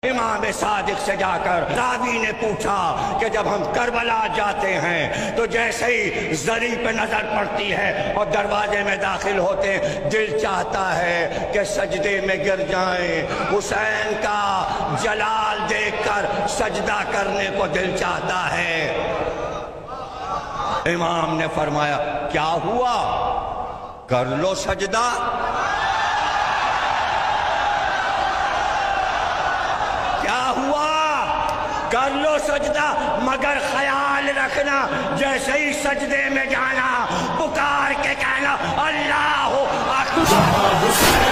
इमाम सादिक से जाकर रावी ने पूछा कि जब हम करबला जाते हैं तो जैसे ही जरी पे नजर पड़ती है और दरवाजे में दाखिल होते हैं, दिल चाहता है कि सजदे में गिर जाएं। हुसैन का जलाल देखकर सजदा करने को दिल चाहता है। इमाम ने फरमाया, क्या हुआ, कर लो सजदा। कर लो सजदा, मगर ख्याल रखना जैसे ही सजदे में जाना पुकार के कहना अल्लाह हू अकबर।